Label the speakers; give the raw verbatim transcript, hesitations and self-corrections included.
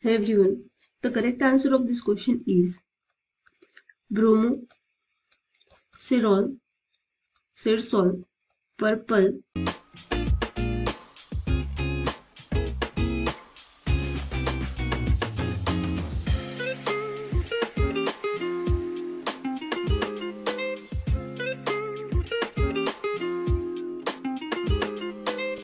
Speaker 1: Hey everyone, the correct answer of this question is Bromocresol, purple